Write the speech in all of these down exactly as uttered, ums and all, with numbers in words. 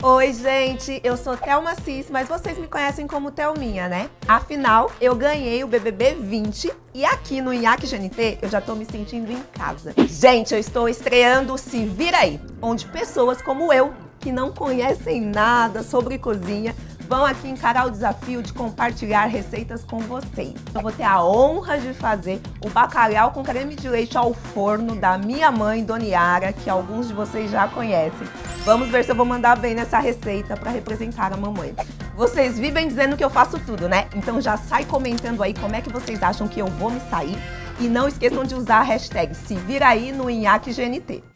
Oi, gente, eu sou Thelma Cis, mas vocês me conhecem como Thelminha, né? Afinal, eu ganhei o B B B vinte e aqui no Nhaque G N T eu já tô me sentindo em casa. Gente, eu estou estreando o Se Vira Aí, onde pessoas como eu, que não conhecem nada sobre cozinha, vão aqui encarar o desafio de compartilhar receitas com vocês. Eu vou ter a honra de fazer o bacalhau com creme de leite ao forno da minha mãe, Dona Yara, que alguns de vocês já conhecem. Vamos ver se eu vou mandar bem nessa receita para representar a mamãe. Vocês vivem dizendo que eu faço tudo, né? Então já sai comentando aí como é que vocês acham que eu vou me sair. E não esqueçam de usar a hashtag Se Vira Aí no Nhaque G N T.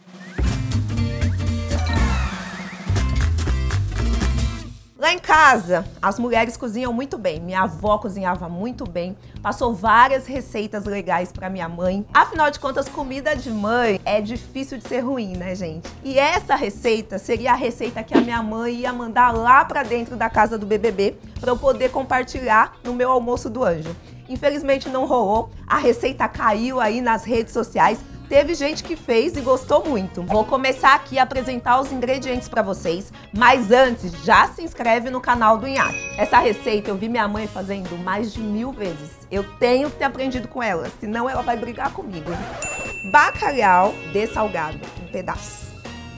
Lá em casa, as mulheres cozinham muito bem. Minha avó cozinhava muito bem, passou várias receitas legais para minha mãe. Afinal de contas, comida de mãe é difícil de ser ruim, né, gente? E essa receita seria a receita que a minha mãe ia mandar lá para dentro da casa do B B B para eu poder compartilhar no meu almoço do anjo. Infelizmente não rolou, a receita caiu aí nas redes sociais. Teve gente que fez e gostou muito. Vou começar aqui a apresentar os ingredientes para vocês, mas antes, já se inscreve no canal do Nhaque. Essa receita eu vi minha mãe fazendo mais de mil vezes. Eu tenho que ter aprendido com ela, senão ela vai brigar comigo. Bacalhau dessalgado em pedaços.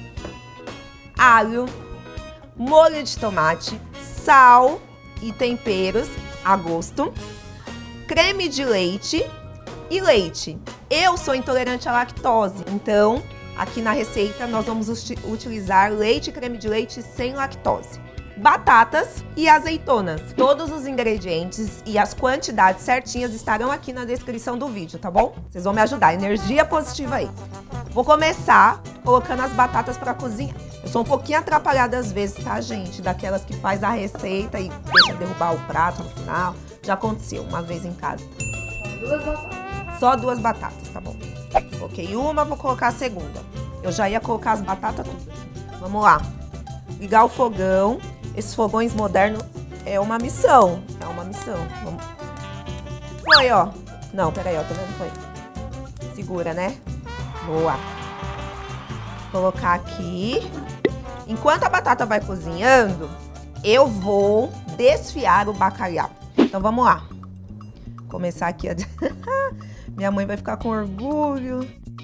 Alho, molho de tomate, sal e temperos a gosto. Creme de leite e leite. Eu sou intolerante à lactose, então aqui na receita nós vamos utilizar leite e creme de leite sem lactose. Batatas e azeitonas. Todos os ingredientes e as quantidades certinhas estarão aqui na descrição do vídeo, tá bom? Vocês vão me ajudar, energia positiva aí. Vou começar colocando as batatas para cozinhar. Eu sou um pouquinho atrapalhada às vezes, tá, gente? Daquelas que faz a receita e deixa derrubar o prato no final. Já aconteceu uma vez em casa. Duas batatas. Só duas batatas, tá bom. Coloquei uma, vou colocar a segunda. Eu já ia colocar as batatas tudo. Vamos lá. Ligar o fogão. Esses fogões modernos é uma missão. É uma missão. Vamos. Foi, ó. Não, peraí, ó. Tá vendo? Foi. Segura, né? Boa. Vou colocar aqui. Enquanto a batata vai cozinhando, eu vou desfiar o bacalhau. Então, vamos lá. Começar aqui a... Minha mãe vai ficar com orgulho.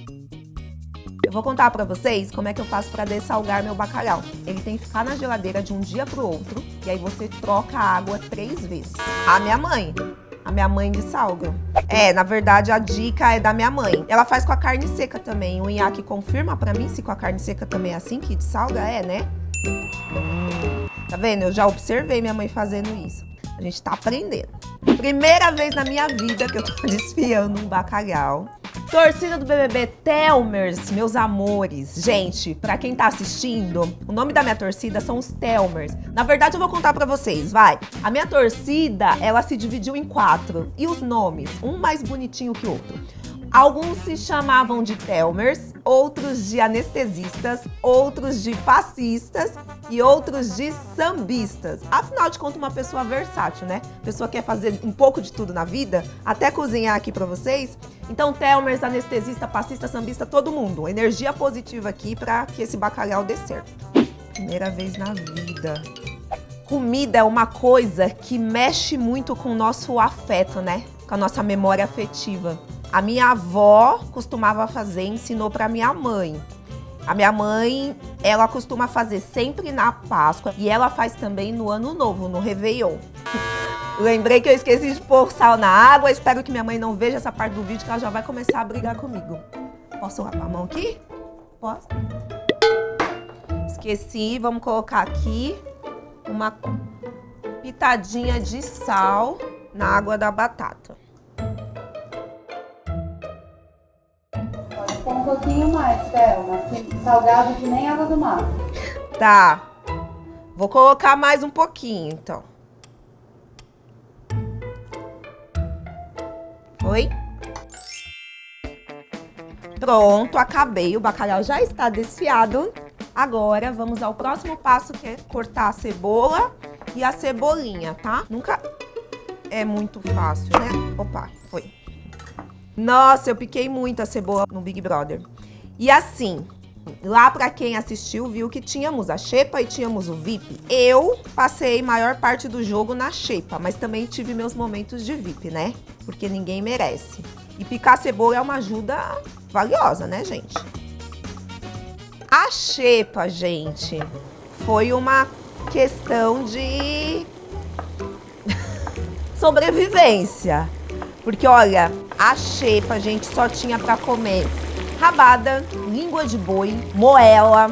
Eu vou contar pra vocês como é que eu faço pra dessalgar meu bacalhau. Ele tem que ficar na geladeira de um dia pro outro. E aí você troca a água três vezes. A minha mãe. A minha mãe dessalga. É, na verdade a dica é da minha mãe. Ela faz com a carne seca também. O Nhaque confirma pra mim se com a carne seca também é assim que dessalga? É, né? Hum, tá vendo? Eu já observei minha mãe fazendo isso. A gente tá aprendendo. Primeira vez na minha vida que eu tô desfiando um bacalhau. Torcida do B B B Thelmers, meus amores. Gente, pra quem tá assistindo, o nome da minha torcida são os Thelmers. Na verdade, eu vou contar pra vocês, vai. A minha torcida, ela se dividiu em quatro. E os nomes, um mais bonitinho que o outro. Alguns se chamavam de Thelmers, outros de anestesistas, outros de passistas e outros de sambistas. Afinal de contas, uma pessoa versátil, né? Pessoa que quer fazer um pouco de tudo na vida, até cozinhar aqui pra vocês. Então, Thelmers, anestesista, passista, sambista, todo mundo. Energia positiva aqui pra que esse bacalhau dê certo. Primeira vez na vida. Comida é uma coisa que mexe muito com o nosso afeto, né? Com a nossa memória afetiva. A minha avó costumava fazer, ensinou pra minha mãe. A minha mãe, ela costuma fazer sempre na Páscoa e ela faz também no Ano Novo, no Réveillon. Lembrei que eu esqueci de pôr sal na água, espero que minha mãe não veja essa parte do vídeo que ela já vai começar a brigar comigo. Posso lavar a mão aqui? Posso? Esqueci, vamos colocar aqui uma pitadinha de sal na água da batata. Um pouquinho mais, Thelma. Salgado que nem água do mar. Tá. Vou colocar mais um pouquinho, então. Oi? Pronto, acabei. O bacalhau já está desfiado. Agora, vamos ao próximo passo, que é cortar a cebola e a cebolinha, tá? Nunca é muito fácil, né? Opa, foi. Nossa, eu piquei muito a cebola no Big Brother. E assim, Lá, pra quem assistiu, viu que tínhamos a xepa e tínhamos o V I P. Eu passei maior parte do jogo na xepa, mas também tive meus momentos de V I P, né? Porque ninguém merece. E picar cebola é uma ajuda valiosa, né, gente? A xepa, gente, foi uma questão de sobrevivência. Porque, olha, a xepa a gente só tinha pra comer rabada, língua de boi, moela,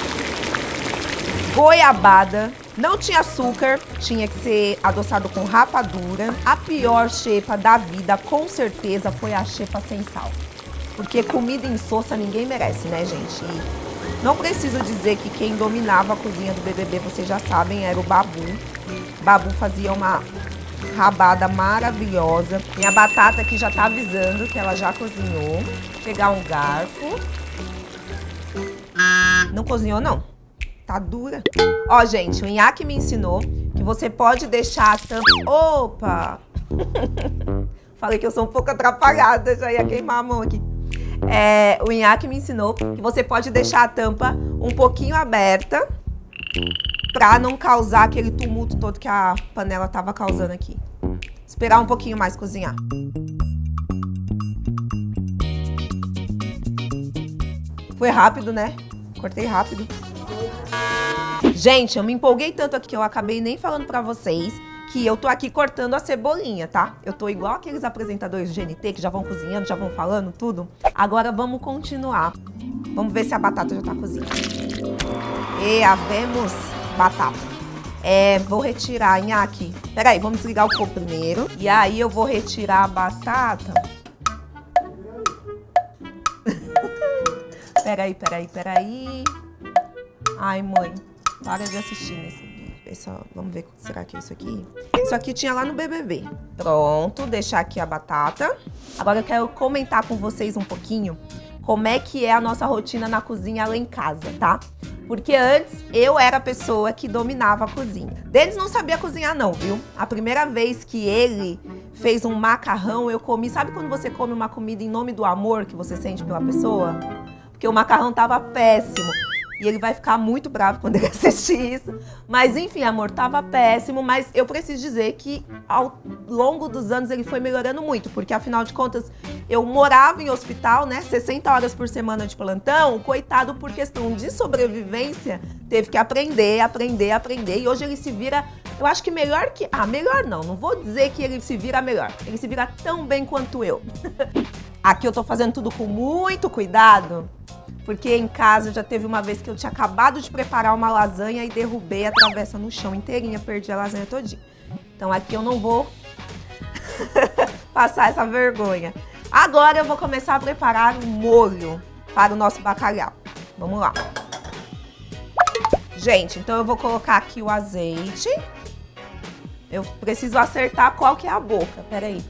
goiabada. Não tinha açúcar, tinha que ser adoçado com rapadura. A pior xepa da vida, com certeza, foi a xepa sem sal. Porque comida insossa ninguém merece, né, gente? E não preciso dizer que quem dominava a cozinha do B B B, vocês já sabem, era o Babu. Babu fazia uma rabada maravilhosa. Minha batata aqui já tá avisando que ela já cozinhou. Vou pegar um garfo. Não cozinhou, não. Tá dura. Ó, gente, o Nhaque me ensinou que você pode deixar a tampa... Opa! Falei que eu sou um pouco atrapalhada, já ia queimar a mão aqui. É, o Nhaque me ensinou que você pode deixar a tampa um pouquinho aberta pra não causar aquele tumulto todo que a panela tava causando aqui. Esperar um pouquinho mais cozinhar. Foi rápido, né? Cortei rápido. Gente, eu me empolguei tanto aqui que eu acabei nem falando pra vocês que eu tô aqui cortando a cebolinha, tá? Eu tô igual aqueles apresentadores de G N T que já vão cozinhando, já vão falando tudo. Agora vamos continuar. Vamos ver se a batata já tá cozinhando. E havemos batata. É, vou retirar, Nhaque. Peraí, vamos desligar o fogo primeiro. E aí eu vou retirar a batata. Peraí, peraí, peraí. Ai, mãe, para de assistir nesse vídeo. É só, vamos ver, será que é isso aqui? Isso aqui tinha lá no B B B. Pronto, deixar aqui a batata. Agora eu quero comentar com vocês um pouquinho como é que é a nossa rotina na cozinha lá em casa, tá? Porque antes eu era a pessoa que dominava a cozinha. Denis não sabia cozinhar não, viu? A primeira vez que ele fez um macarrão, eu comi... Sabe quando você come uma comida em nome do amor que você sente pela pessoa? Porque o macarrão tava péssimo. E ele vai ficar muito bravo quando ele assistir isso. Mas enfim, amor, tava péssimo. Mas eu preciso dizer que ao longo dos anos ele foi melhorando muito. Porque afinal de contas, eu morava em hospital, né? sessenta horas por semana de plantão. Coitado, por questão de sobrevivência, teve que aprender, aprender, aprender. E hoje ele se vira, eu acho que melhor que... Ah, melhor não. Não vou dizer que ele se vira melhor. Ele se vira tão bem quanto eu. Aqui eu tô fazendo tudo com muito cuidado. Porque em casa já teve uma vez que eu tinha acabado de preparar uma lasanha e derrubei a travessa no chão inteirinha, perdi a lasanha todinha. Então aqui eu não vou passar essa vergonha. Agora eu vou começar a preparar o molho para o nosso bacalhau. Vamos lá. Gente, então eu vou colocar aqui o azeite. Eu preciso acertar qual que é a boca, peraí.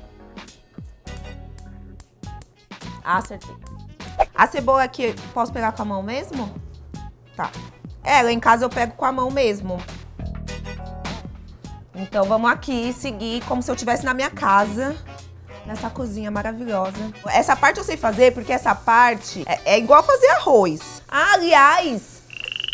Ah, acertei. A cebola aqui, posso pegar com a mão mesmo? Tá. É, lá em casa eu pego com a mão mesmo. Então vamos aqui seguir como se eu estivesse na minha casa, nessa cozinha maravilhosa. Essa parte eu sei fazer porque essa parte é, é igual fazer arroz. Ah, aliás,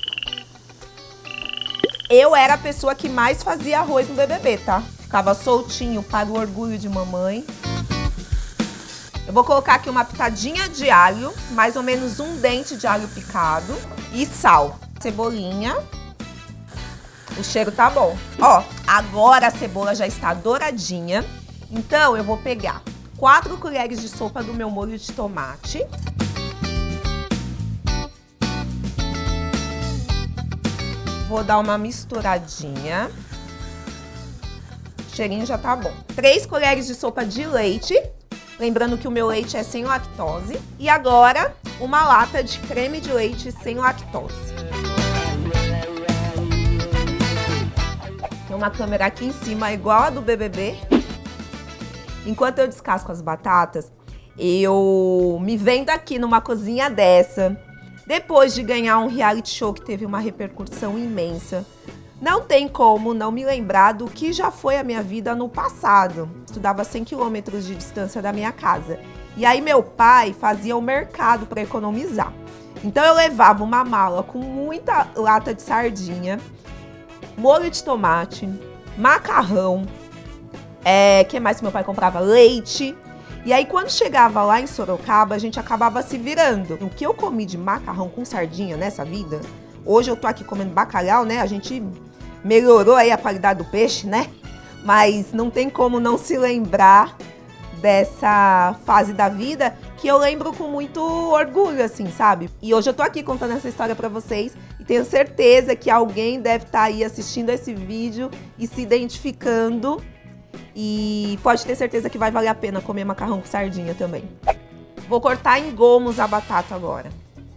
eu era a pessoa que mais fazia arroz no B B B, tá? Ficava soltinho para o orgulho de mamãe. Eu vou colocar aqui uma pitadinha de alho, mais ou menos um dente de alho picado e sal. Cebolinha. O cheiro tá bom. Ó, agora a cebola já está douradinha. Então eu vou pegar quatro colheres de sopa do meu molho de tomate. Vou dar uma misturadinha. O cheirinho já tá bom. Três colheres de sopa de leite. Lembrando que o meu leite é sem lactose. E agora, uma lata de creme de leite sem lactose. Tem uma câmera aqui em cima, igual a do B B B. Enquanto eu descasco as batatas, eu me vendo aqui numa cozinha dessa, depois de ganhar um reality show que teve uma repercussão imensa. Não tem como não me lembrar do que já foi a minha vida no passado. Estudava cem quilômetros de distância da minha casa. E aí meu pai fazia o mercado para economizar. Então eu levava uma mala com muita lata de sardinha, molho de tomate, macarrão, é, que mais que meu pai comprava? Leite. E aí quando chegava lá em Sorocaba, a gente acabava se virando. O que eu comi de macarrão com sardinha nessa vida, hoje eu tô aqui comendo bacalhau, né? A gente melhorou aí a qualidade do peixe, né? Mas não tem como não se lembrar dessa fase da vida que eu lembro com muito orgulho, assim, sabe? E hoje eu tô aqui contando essa história pra vocês e tenho certeza que alguém deve estar aí assistindo esse vídeo e se identificando. E pode ter certeza que vai valer a pena comer macarrão com sardinha também. Vou cortar em gomos a batata agora.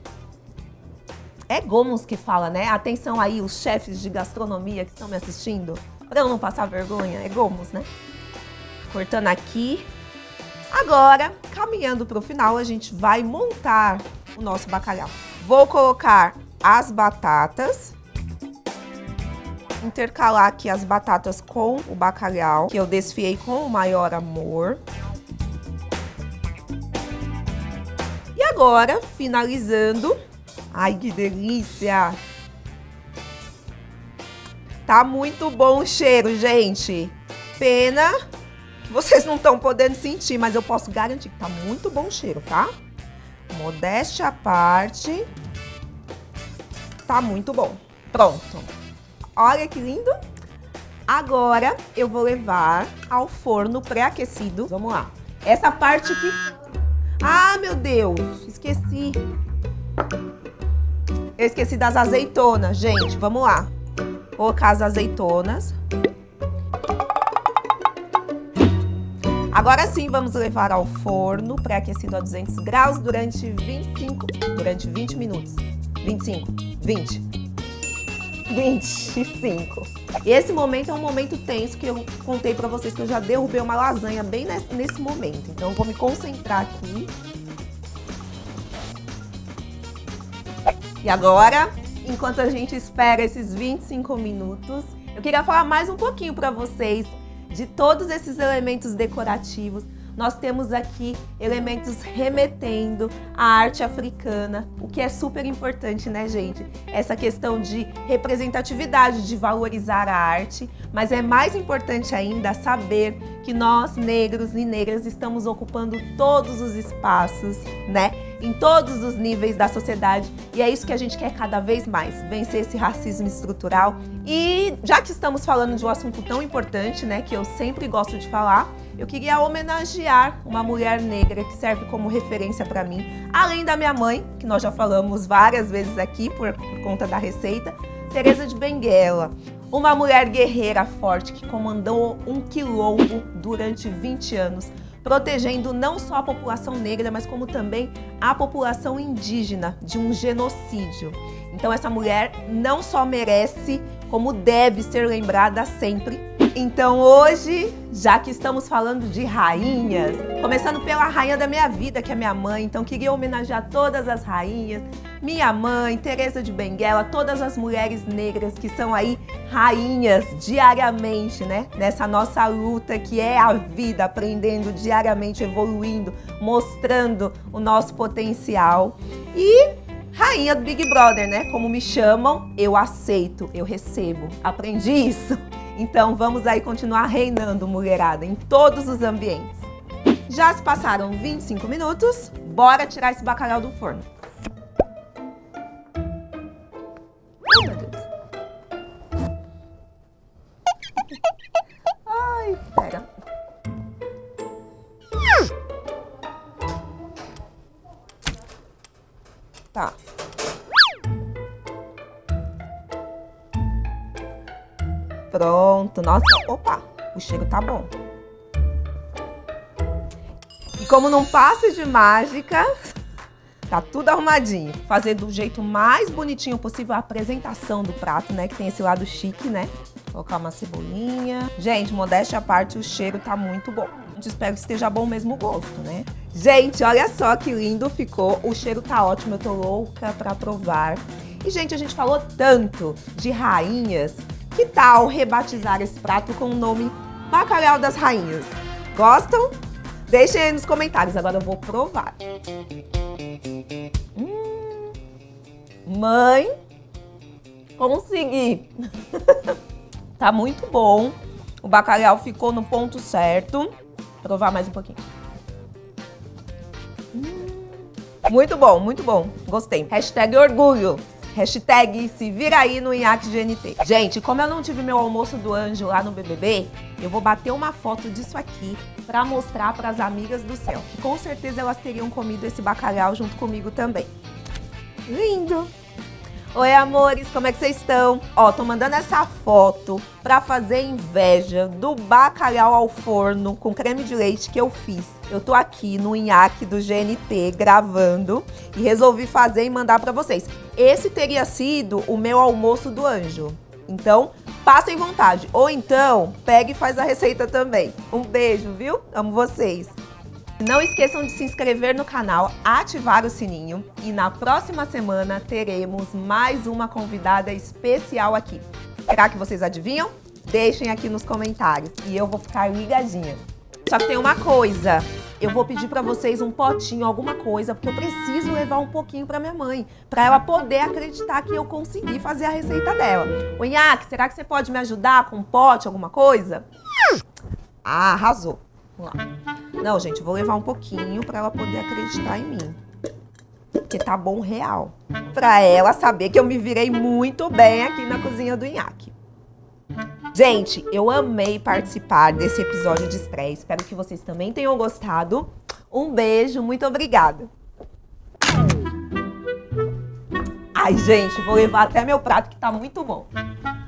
É gomos que fala, né? Atenção aí, os chefes de gastronomia que estão me assistindo. Pra eu não passar vergonha, é gomos, né? Cortando aqui. Agora, caminhando para o final, a gente vai montar o nosso bacalhau. Vou colocar as batatas. Intercalar aqui as batatas com o bacalhau, que eu desfiei com o maior amor. E agora, finalizando. Ai, que delícia! Tá muito bom o cheiro, gente. Pena que vocês não estão podendo sentir, mas eu posso garantir que tá muito bom o cheiro, tá? Modéstia à parte. Tá muito bom. Pronto. Olha que lindo! Agora eu vou levar ao forno pré-aquecido. Vamos lá. Essa parte aqui... Ah, meu Deus! Esqueci. Eu esqueci das azeitonas, gente. Vamos lá. Vou colocar as azeitonas. Agora sim, vamos levar ao forno pré-aquecido a duzentos graus durante vinte e cinco... Durante vinte minutos. vinte e cinco. vinte. vinte e cinco. E esse momento é um momento tenso que eu contei pra vocês que eu já derrubei uma lasanha bem nesse, nesse momento. Então eu vou me concentrar aqui. E agora, enquanto a gente espera esses vinte e cinco minutos, eu queria falar mais um pouquinho pra vocês de todos esses elementos decorativos. Nós temos aqui elementos remetendo à arte africana, o que é super importante, né, gente? Essa questão de representatividade, de valorizar a arte, mas é mais importante ainda saber que nós, negros e negras, estamos ocupando todos os espaços, né? Em todos os níveis da sociedade, e é isso que a gente quer cada vez mais, vencer esse racismo estrutural. E já que estamos falando de um assunto tão importante, né, que eu sempre gosto de falar, eu queria homenagear uma mulher negra que serve como referência para mim, além da minha mãe, que nós já falamos várias vezes aqui por, por conta da receita, Teresa de Benguela. Uma mulher guerreira forte que comandou um quilombo durante vinte anos, protegendo não só a população negra, mas como também a população indígena de um genocídio. Então essa mulher não só merece, como deve ser lembrada sempre. Então hoje, já que estamos falando de rainhas, começando pela rainha da minha vida, que é minha mãe, então queria homenagear todas as rainhas, minha mãe, Teresa de Benguela, todas as mulheres negras que são aí rainhas diariamente, né? Nessa nossa luta que é a vida, aprendendo diariamente, evoluindo, mostrando o nosso potencial. E rainha do Big Brother, né? Como me chamam, eu aceito, eu recebo. Aprendi isso. Então vamos aí continuar reinando, mulherada, em todos os ambientes. Já se passaram vinte e cinco minutos, bora tirar esse bacalhau do forno. Ai, meu Deus. Ai, pera. Tá. Pronto, nossa, opa, o cheiro tá bom. E como num passe de mágica, tá tudo arrumadinho. Fazer do jeito mais bonitinho possível a apresentação do prato, né? Que tem esse lado chique, né? Colocar uma cebolinha. Gente, modéstia à parte, o cheiro tá muito bom. Eu espero que esteja bom mesmo o gosto, né? Gente, olha só que lindo ficou. O cheiro tá ótimo, eu tô louca pra provar. E, gente, a gente falou tanto de rainhas. Que tal rebatizar esse prato com o nome Bacalhau das Rainhas? Gostam? Deixem aí nos comentários, agora eu vou provar. Hum, Mãe, consegui. Tá muito bom. O bacalhau ficou no ponto certo. Vou provar mais um pouquinho. Hum, muito bom, muito bom. Gostei. Hashtag orgulho. Hashtag se vira aí no Nhaque G N T. Gente, como eu não tive meu almoço do anjo lá no B B B, eu vou bater uma foto disso aqui pra mostrar pras amigas do céu. Que com certeza elas teriam comido esse bacalhau junto comigo também. Lindo! Oi, amores, como é que vocês estão? Ó, tô mandando essa foto pra fazer inveja do bacalhau ao forno com creme de leite que eu fiz. Eu tô aqui no Nhaque do G N T gravando e resolvi fazer e mandar pra vocês. Esse teria sido o meu almoço do anjo. Então, passem vontade. Ou então, pegue e faz a receita também. Um beijo, viu? Amo vocês. Não esqueçam de se inscrever no canal, ativar o sininho e na próxima semana teremos mais uma convidada especial aqui. Será que vocês adivinham? Deixem aqui nos comentários e eu vou ficar ligadinha. Só que tem uma coisa, eu vou pedir pra vocês um potinho, alguma coisa, porque eu preciso levar um pouquinho pra minha mãe, pra ela poder acreditar que eu consegui fazer a receita dela. Ô Nhaque, será que você pode me ajudar com um pote, alguma coisa? Ah, arrasou. Vamos lá. Não, gente, vou levar um pouquinho pra ela poder acreditar em mim. Porque tá bom real. Pra ela saber que eu me virei muito bem aqui na cozinha do Nhaque. Gente, eu amei participar desse episódio de estreia. Espero que vocês também tenham gostado. Um beijo, muito obrigada. Ai, gente, vou levar até meu prato que tá muito bom.